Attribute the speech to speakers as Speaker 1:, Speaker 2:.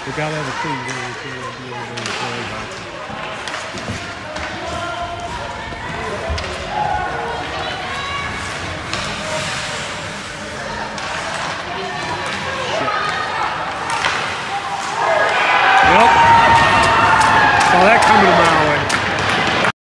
Speaker 1: We got other things in here too. We'll be able to enjoy that. Yep. Saw that coming a mile.